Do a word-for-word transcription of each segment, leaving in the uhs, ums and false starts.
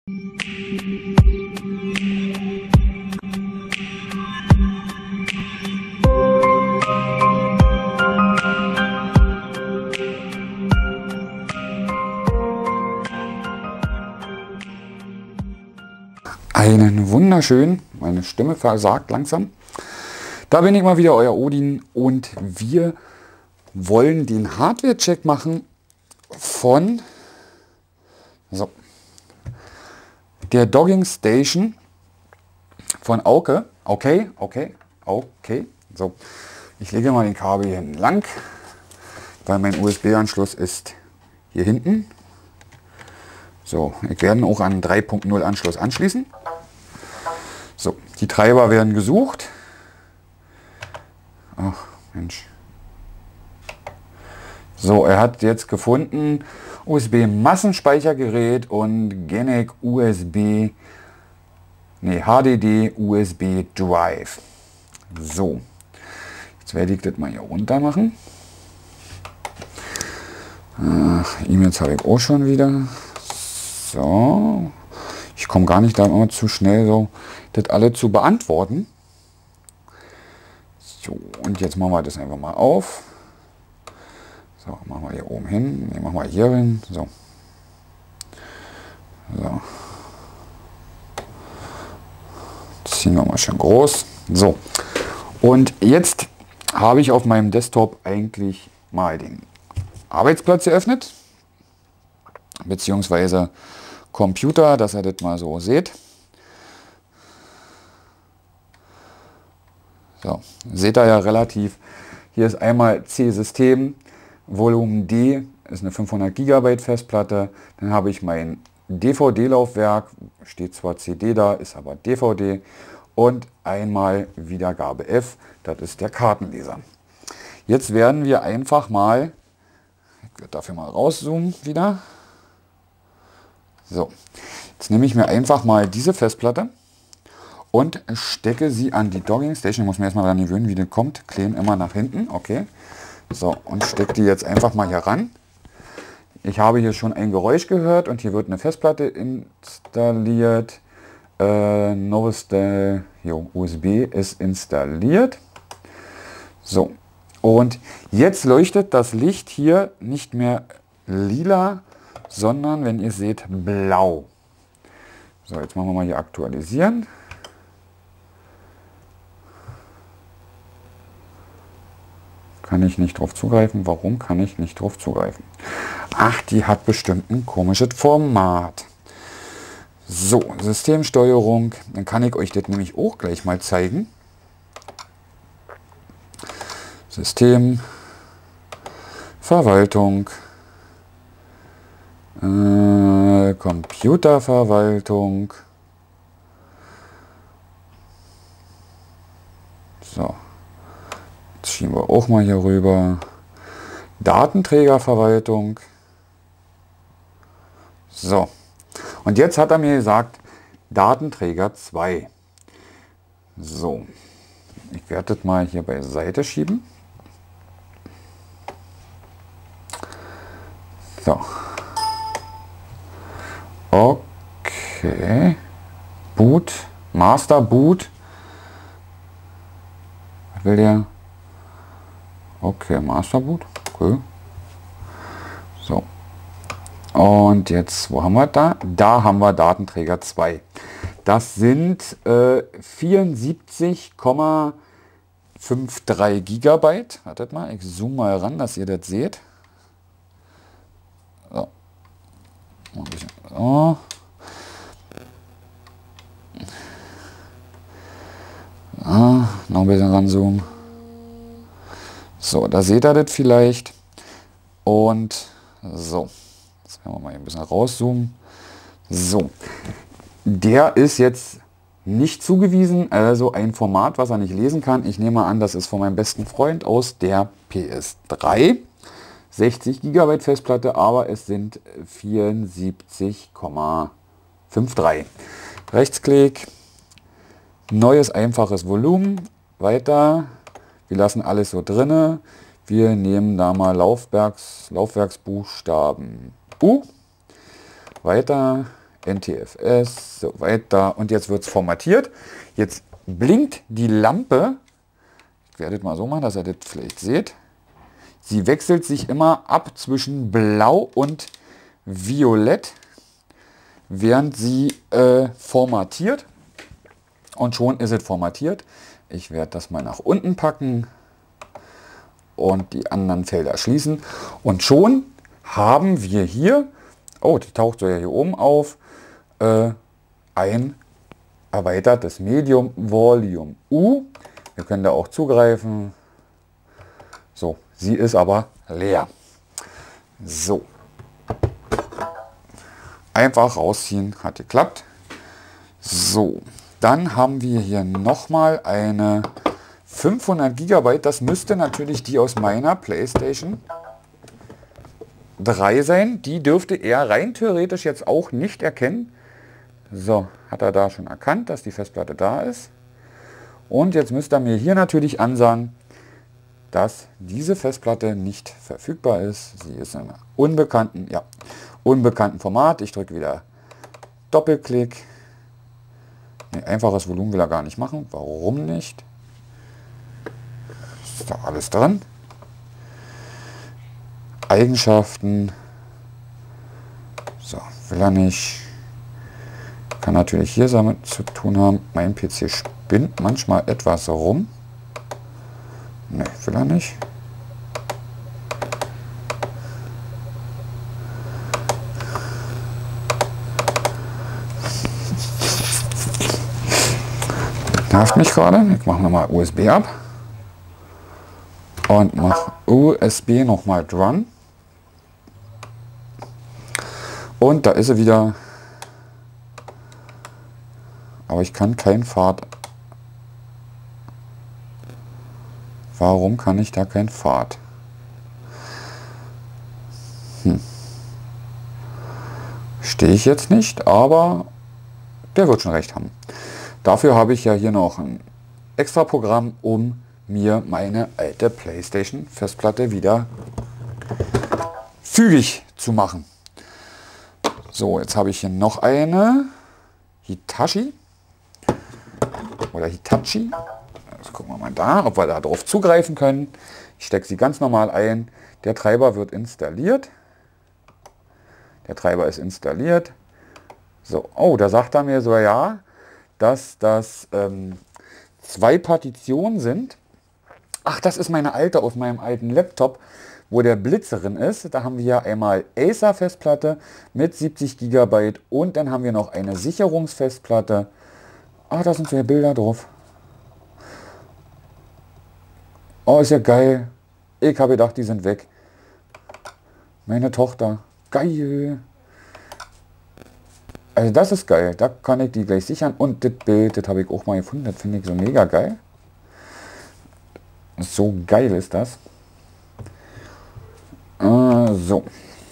Einen wunderschönen, meine Stimme versagt langsam. Da bin ich mal wieder, euer Odin, und wir wollen den Hardware-Check machen von so, der Dogging Station von Auke. Okay, okay, okay. So, ich lege mal den Kabel hier lang, weil mein U S B-Anschluss ist hier hinten. So, ich werde auch an drei Punkt null Anschluss anschließen. So, die Treiber werden gesucht. Ach, Mensch. So, er hat jetzt gefunden U S B-Massenspeichergerät und Genec U S B, nee, H D D U S B Drive. So, jetzt werde ich das mal hier runter machen. Ach, E-Mails habe ich auch schon wieder. So, ich komme gar nicht da immer zu schnell, so das alle zu beantworten. So, und jetzt machen wir das einfach mal auf. So, machen wir hier oben hin. Ne, machen wir hier hin. So. So. Ziehen wir mal schön groß. So. Und jetzt habe ich auf meinem Desktop eigentlich mal den Arbeitsplatz eröffnet. Beziehungsweise Computer, dass ihr das mal so seht. So, seht ihr ja relativ. Hier ist einmal C-System, Volumen D ist eine fünfhundert Gigabyte Festplatte. Dann habe ich mein D V D-Laufwerk, steht zwar C D da, ist aber D V D. Und einmal Wiedergabe F, das ist der Kartenleser. Jetzt werden wir einfach mal, ich werde dafür mal rauszoomen wieder. So, jetzt nehme ich mir einfach mal diese Festplatte und stecke sie an die Dogging Station. Ich muss mir erstmal daran gewöhnen, wie das kommt. Kleben immer nach hinten, okay. So, und stecke die jetzt einfach mal hier ran. Ich habe hier schon ein Geräusch gehört und hier wird eine Festplatte installiert. Äh, Novostel, jo, U S B ist installiert. So, und jetzt leuchtet das Licht hier nicht mehr lila, sondern, wenn ihr seht, blau. So, jetzt machen wir mal hier aktualisieren. Kann ich nicht drauf zugreifen? Warum kann ich nicht drauf zugreifen? Ach, die hat bestimmt ein komisches Format. So, Systemsteuerung. Dann kann ich euch das nämlich auch gleich mal zeigen. System, Verwaltung. Äh, Computerverwaltung. So. Jetzt schieben wir auch mal hier rüber. Datenträgerverwaltung. So. Und jetzt hat er mir gesagt, Datenträger zwei. So. Ich werde das mal hier beiseite schieben. So. Okay. Boot. Master Boot. Was will der? Okay, Master Boot. Okay. So. Und jetzt, wo haben wir da? Da haben wir Datenträger zwei. Das sind äh, vierundsiebzig Komma dreiundfünfzig Gigabyte. Wartet mal, ich zoome mal ran, dass ihr das seht. So. Ein bisschen, so. Ah, noch ein bisschen ranzoomen. So, da seht ihr das vielleicht. Und so. Jetzt werden wir mal ein bisschen rauszoomen. So. Der ist jetzt nicht zugewiesen, also ein Format, was er nicht lesen kann. Ich nehme an, das ist von meinem besten Freund aus der P S drei. sechzig Gigabyte Festplatte, aber es sind vierundsiebzig Komma dreiundfünfzig. Rechtsklick. Neues einfaches Volumen. Weiter. Wir lassen alles so drinne. Wir nehmen da mal Laufwerks, Laufwerksbuchstaben U. Weiter. N T F S, so weiter. Und jetzt wird es formatiert. Jetzt blinkt die Lampe. Ich werde das mal so machen, dass ihr das vielleicht seht. Sie wechselt sich immer ab zwischen Blau und Violett, während sie äh, formatiert. Und schon ist es formatiert. Ich werde das mal nach unten packen und die anderen Felder schließen. Und schon haben wir hier, oh, die taucht so ja hier oben auf, äh, ein erweitertes Medium Volume U. Wir können da auch zugreifen. So, sie ist aber leer. So. Einfach rausziehen, hat geklappt. So, dann haben wir hier nochmal eine fünfhundert Gigabyte. Das müsste natürlich die aus meiner PlayStation drei sein. Die dürfte er rein theoretisch jetzt auch nicht erkennen. So, hat er da schon erkannt, dass die Festplatte da ist. Und jetzt müsste er mir hier natürlich ansagen, dass diese Festplatte nicht verfügbar ist. Sie ist in einem unbekannten, ja, unbekannten Format. Ich drücke wieder Doppelklick. Nee, einfaches Volumen will er gar nicht machen. Warum nicht? Ist da alles drin. Eigenschaften. So, will er nicht. Kann natürlich hier damit zu tun haben. Mein P C spinnt manchmal etwas rum. Ne, will er nicht. Nervt mich gerade. Ich mache nochmal U S B ab. Und mache U S B nochmal dran. Und da ist sie wieder. Aber ich kann kein Pfad. Warum kann ich da kein Pfad? Hm. Stehe ich jetzt nicht, aber der wird schon recht haben. Dafür habe ich ja hier noch ein extra Programm, um mir meine alte PlayStation Festplatte wieder fügig zu machen. So, jetzt habe ich hier noch eine Hitachi oder Hitachi. Jetzt gucken wir mal da, ob wir da drauf zugreifen können. Ich stecke sie ganz normal ein. Der Treiber wird installiert. Der Treiber ist installiert. So, oh, da sagt er mir so, ja, dass das ähm, zwei Partitionen sind. Ach, das ist meine alte aus meinem alten Laptop, wo der Blitz drin ist. Da haben wir ja einmal Acer Festplatte mit siebzig Gigabyte und dann haben wir noch eine Sicherungsfestplatte. Ach, da sind so Bilder drauf. Oh, ist ja geil. Ich habe gedacht, die sind weg. Meine Tochter. Geil. Also das ist geil. Da kann ich die gleich sichern. Und das Bild, das habe ich auch mal gefunden. Das finde ich so mega geil. So geil ist das. Äh, so.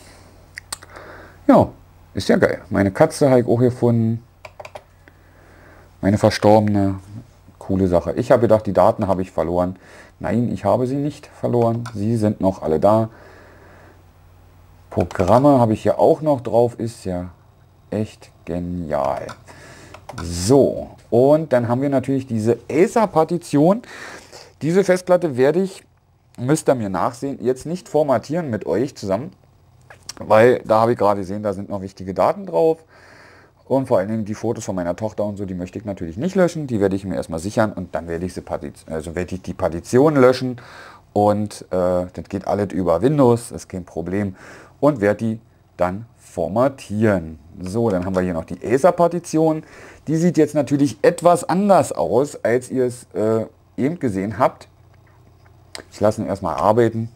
Ja, ist ja geil. Meine Katze habe ich auch gefunden. Meine verstorbene. Coole Sache. Ich habe gedacht, die Daten habe ich verloren. Nein, ich habe sie nicht verloren. Sie sind noch alle da. Programme habe ich hier auch noch drauf. Ist ja echt genial. So, und dann haben wir natürlich diese Acer-Partition. Diese Festplatte werde ich, müsst ihr mir nachsehen, jetzt nicht formatieren mit euch zusammen, weil da habe ich gerade gesehen, da sind noch wichtige Daten drauf. Und vor allen Dingen die Fotos von meiner Tochter und so, die möchte ich natürlich nicht löschen. Die werde ich mir erstmal sichern und dann werde ich, sie also werde ich die Partition löschen. Und äh, das geht alles über Windows, ist kein Problem. Und werde die dann formatieren. So, dann haben wir hier noch die Acer-Partition. Die sieht jetzt natürlich etwas anders aus, als ihr es äh, eben gesehen habt. Ich lasse ihn erstmal arbeiten.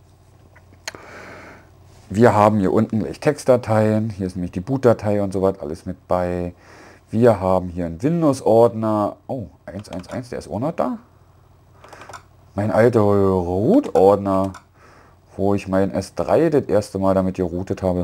Wir haben hier unten gleich Textdateien. Hier ist nämlich die Bootdatei und so was alles mit bei. Wir haben hier einen Windows-Ordner. Oh, eins eins eins, der ist auch noch da. Mein alter Root-Ordner, wo ich mein S drei das erste Mal damit geroutet habe.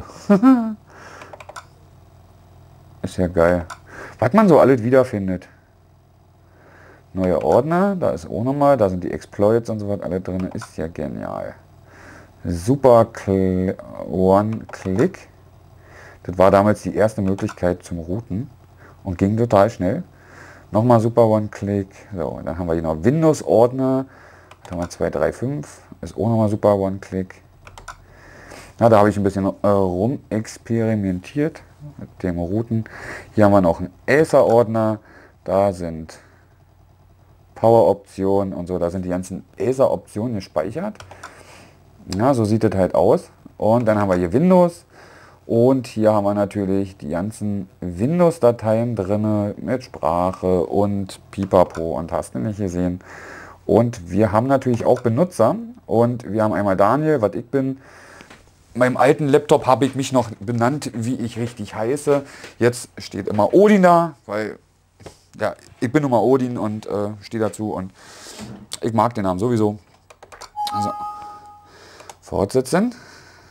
Ist ja geil. Was man so alles wiederfindet. Neue Ordner, da ist auch nochmal, da sind die Exploits und so was alle drin. Ist ja genial. Super One-Click. Das war damals die erste Möglichkeit zum Routen und ging total schnell. Nochmal super One-Click. So, dann haben wir hier noch Windows-Ordner. Da haben wir zwei drei fünf. Ist auch nochmal super One-Click. Ja, da habe ich ein bisschen äh, rum experimentiert mit dem Routen. Hier haben wir noch einen Acer-Ordner. Da sind Power-Optionen und so. Da sind die ganzen Acer-Optionen gespeichert. Ja, so sieht das halt aus. Und dann haben wir hier Windows. Und hier haben wir natürlich die ganzen Windows-Dateien drin mit Sprache und Pipapo und hast du nicht gesehen. Und wir haben natürlich auch Benutzer und wir haben einmal Daniel, was ich bin. Meinem alten Laptop habe ich mich noch benannt, wie ich richtig heiße. Jetzt steht immer Odin da, weil ja, ich bin nun mal Odin und äh, stehe dazu und ich mag den Namen sowieso. Also, fortsetzen.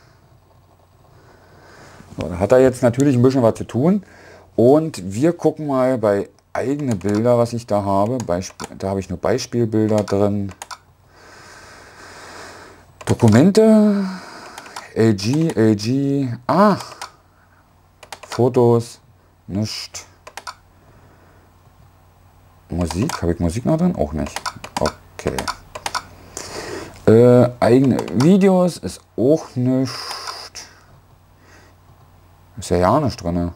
So, da hat er jetzt natürlich ein bisschen was zu tun und wir gucken mal bei eigene Bilder, was ich da habe. Beispiel, da habe ich nur Beispielbilder drin. Dokumente, L G, L G, ah, Fotos, nicht. Musik, habe ich Musik noch drin? Auch nicht. Okay. Äh, eigene Videos ist auch nicht. Ist ja ja nicht drin.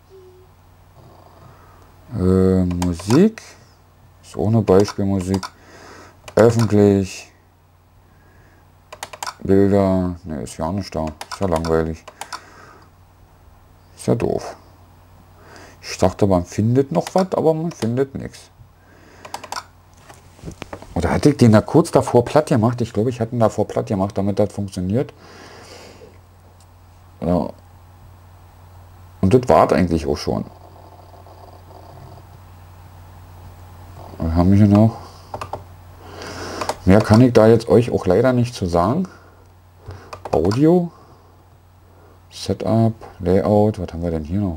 Äh, Musik. Ist auch eine Beispielmusik. Öffentlich. Bilder. Ne, ist ja nicht da. Ist ja langweilig. Ist ja doof. Ich dachte, man findet noch was, aber man findet nichts. Oder hatte ich den da kurz davor platt gemacht? Ich glaube, ich hatte ihn davor platt gemacht, damit das funktioniert. Ja. Und das war es eigentlich auch schon. Wir haben hier noch. Mehr kann ich da jetzt euch auch leider nicht zu sagen. Audio, Setup, Layout, was haben wir denn hier noch?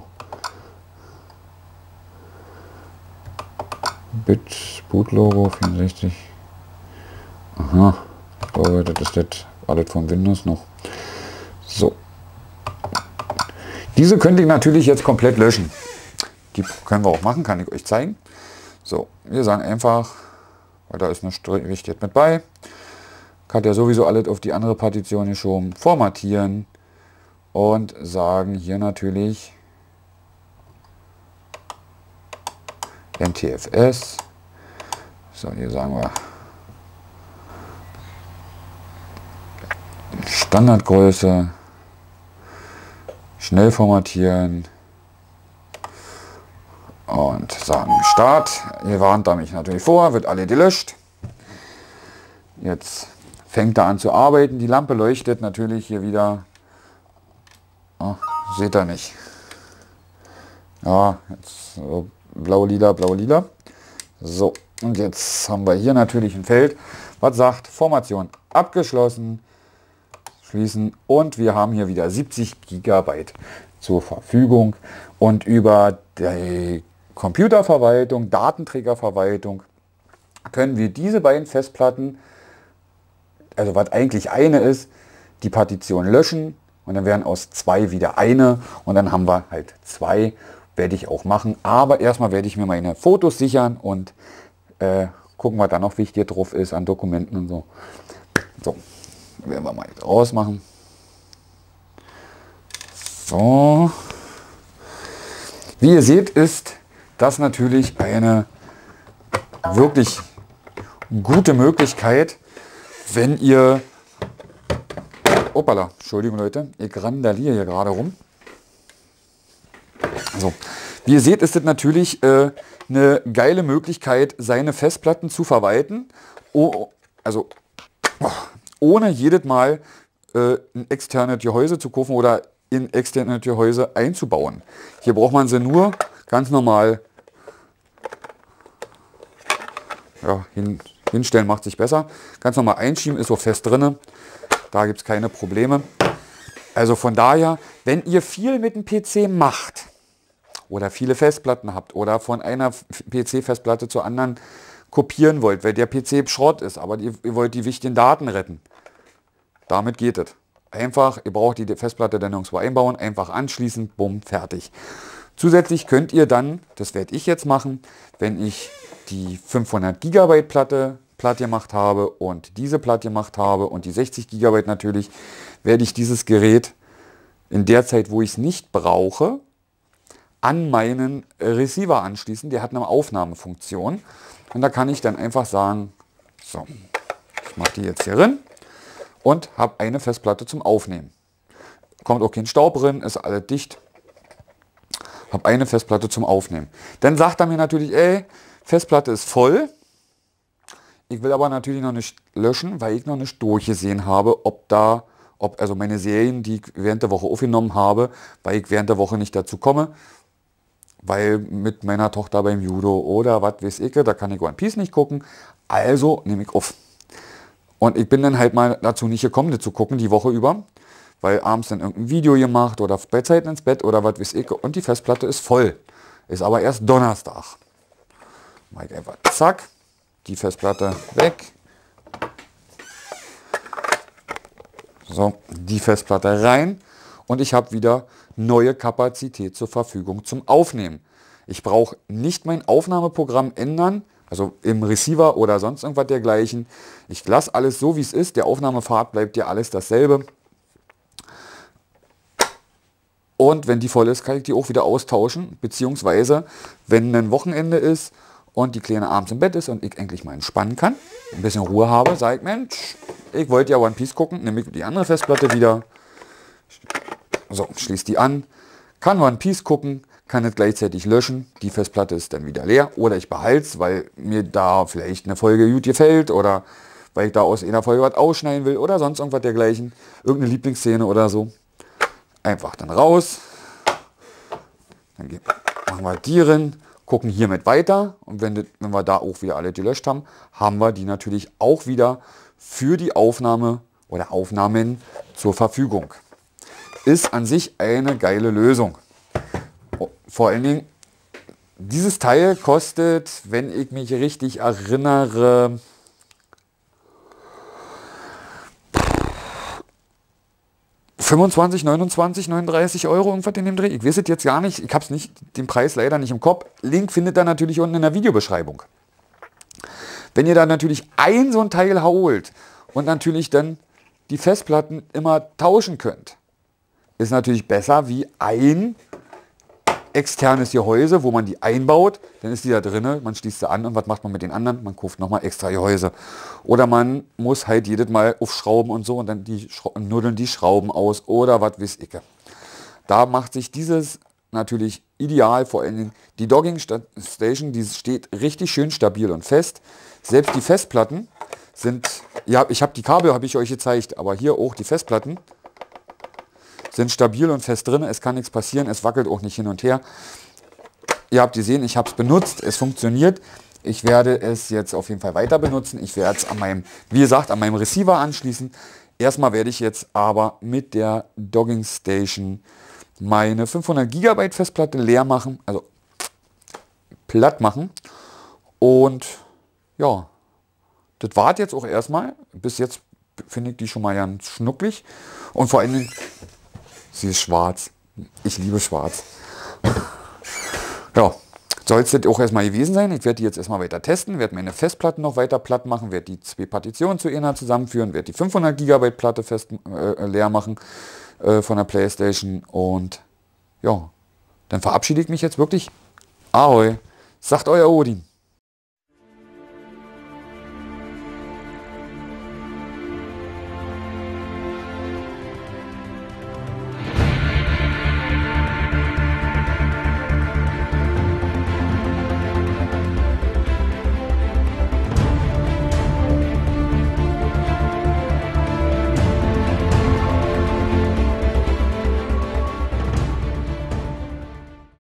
Bit, Bootlogo vierundsechzig. Aha, ich glaube, das ist das alles von Windows noch. So. Diese könnte ich natürlich jetzt komplett löschen. Die können wir auch machen, kann ich euch zeigen. So, wir sagen einfach, weil da ist eine Strich jetzt mit bei. Hat ja sowieso alles auf die andere Partition geschoben. Formatieren und sagen hier natürlich N T F S. So, hier sagen wir Standardgröße. Schnell formatieren und sagen Start. Ihr warnt da mich natürlich vor, wird alle gelöscht. Jetzt fängt er an zu arbeiten. Die Lampe leuchtet natürlich hier wieder. Oh, seht ihr nicht. Ja, jetzt so blau-lila, blau-lila. So, und jetzt haben wir hier natürlich ein Feld, was sagt Formation abgeschlossen. Schließen und wir haben hier wieder siebzig Gigabyte zur Verfügung und über die Computerverwaltung, Datenträgerverwaltung können wir diese beiden Festplatten, also was eigentlich eine ist, die Partition löschen und dann werden aus zwei wieder eine und dann haben wir halt zwei, werde ich auch machen, aber erstmal werde ich mir meine Fotos sichern und äh, gucken, was da noch wichtig drauf ist an Dokumenten und so. So. Werden wir mal rausmachen. So. Wie ihr seht, ist das natürlich eine wirklich gute Möglichkeit, wenn ihr... Opala, Entschuldigung Leute, ich randaliere hier gerade rum. Also, wie ihr seht, ist es natürlich äh, eine geile Möglichkeit, seine Festplatten zu verwalten. Oh, also... Oh, ohne jedes Mal äh, ein externes Gehäuse zu kaufen oder in externes Gehäuse einzubauen. Hier braucht man sie nur ganz normal ja, hin, hinstellen, macht sich besser. Ganz normal einschieben, ist so fest drin. Da gibt es keine Probleme. Also von daher, wenn ihr viel mit dem P C macht oder viele Festplatten habt oder von einer P C-Festplatte zur anderen kopieren wollt, weil der P C Schrott ist, aber ihr, ihr wollt die wichtigen Daten retten. Damit geht es. Einfach, ihr braucht die Festplatte dann nirgendwo einbauen, einfach anschließen, bumm, fertig. Zusätzlich könnt ihr dann, das werde ich jetzt machen, wenn ich die fünfhundert Gigabyte Platte platt gemacht habe und diese platt gemacht habe und die sechzig Gigabyte natürlich, werde ich dieses Gerät in der Zeit, wo ich es nicht brauche, an meinen Receiver anschließen. Der hat eine Aufnahmefunktion und da kann ich dann einfach sagen, so, ich mache die jetzt hier rein und habe eine Festplatte zum Aufnehmen. Kommt auch kein Staub drin, ist alles dicht. Habe eine Festplatte zum Aufnehmen. Dann sagt er mir natürlich, ey, Festplatte ist voll. Ich will aber natürlich noch nicht löschen, weil ich noch nicht durchgesehen habe, ob da, ob also meine Serien, die ich während der Woche aufgenommen habe, weil ich während der Woche nicht dazu komme, weil mit meiner Tochter beim Judo oder was weiß ich, da kann ich One Piece nicht gucken. Also nehme ich auf. Und ich bin dann halt mal dazu nicht gekommen, das zu gucken die Woche über, weil abends dann irgendein Video gemacht oder bei Zeiten ins Bett oder was weiß ich und die Festplatte ist voll. Ist aber erst Donnerstag. Mach ich einfach zack, die Festplatte weg. So, die Festplatte rein und ich habe wieder neue Kapazität zur Verfügung zum Aufnehmen. Ich brauche nicht mein Aufnahmeprogramm ändern, also im Receiver oder sonst irgendwas dergleichen. Ich lasse alles so, wie es ist. Der Aufnahmepfad bleibt ja alles dasselbe. Und wenn die voll ist, kann ich die auch wieder austauschen. Beziehungsweise, wenn ein Wochenende ist und die Kleine abends im Bett ist und ich endlich mal entspannen kann, ein bisschen Ruhe habe, sage ich, Mensch, ich wollte ja One Piece gucken, nehme ich die andere Festplatte wieder. So, schließe die an, kann One Piece gucken, kann es gleichzeitig löschen, die Festplatte ist dann wieder leer oder ich behalte es, weil mir da vielleicht eine Folge gut gefällt oder weil ich da aus einer Folge was ausschneiden will oder sonst irgendwas dergleichen, irgendeine Lieblingsszene oder so. Einfach dann raus, dann machen wir die rein, gucken hiermit weiter und wenn, wenn wir da auch wieder alle gelöscht haben, haben wir die natürlich auch wieder für die Aufnahme oder Aufnahmen zur Verfügung. Ist an sich eine geile Lösung. Vor allen Dingen, dieses Teil kostet, wenn ich mich richtig erinnere, fünfundzwanzig, neunundzwanzig, neununddreißig Euro, irgendwas in dem Dreh. Ich weiß es jetzt gar nicht, ich habe es nicht, den Preis leider nicht im Kopf. Link findet ihr natürlich unten in der Videobeschreibung. Wenn ihr da natürlich ein so ein Teil holt und natürlich dann die Festplatten immer tauschen könnt, ist natürlich besser wie ein externes Gehäuse, wo man die einbaut, dann ist die da drinne, man schließt sie an und was macht man mit den anderen? Man kauft nochmal extra Gehäuse. Oder man muss halt jedes Mal aufschrauben und so und dann die nuddeln die Schrauben aus oder was weiß ich. Da macht sich dieses natürlich ideal, vor allen Dingen die Docking Station, die steht richtig schön stabil und fest. Selbst die Festplatten sind, ja, ich habe die Kabel, habe ich euch gezeigt, aber hier auch die Festplatten sind stabil und fest drin, es kann nichts passieren, es wackelt auch nicht hin und her. Ihr habt gesehen, ich habe es benutzt, es funktioniert. Ich werde es jetzt auf jeden Fall weiter benutzen. Ich werde es an meinem, wie gesagt, an meinem Receiver anschließen. Erstmal werde ich jetzt aber mit der Docking Station meine fünfhundert Gigabyte Festplatte leer machen, also platt machen. Und ja, das war jetzt auch erstmal. Bis jetzt finde ich die schon mal ganz schnucklig. Und vor allen Dingen, sie ist schwarz. Ich liebe schwarz. Ja, soll es das auch erstmal gewesen sein. Ich werde die jetzt erstmal weiter testen, werde meine Festplatten noch weiter platt machen, werde die zwei Partitionen zu einer zusammenführen, werde die fünfhundert Gigabyte Platte fest, äh, leer machen äh, von der Playstation. Und ja, dann verabschiede ich mich jetzt wirklich. Ahoi, sagt euer Odin.